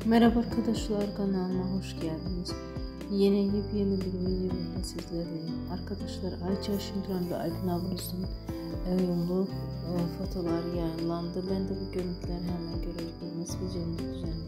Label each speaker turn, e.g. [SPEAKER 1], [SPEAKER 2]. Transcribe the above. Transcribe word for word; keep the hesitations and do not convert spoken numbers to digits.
[SPEAKER 1] Merhaba arkadaşlar, kanalıma hoş geldiniz. Yeni yepyeni bir video ile sizlerleyim. Arkadaşlar, Ayça Şimran ve Aydın Avruz'un uyumlu e, fotoğrafları yayınlandı. Ben de bu görüntüleri hemen görebiliriz. Videomu düzenledim.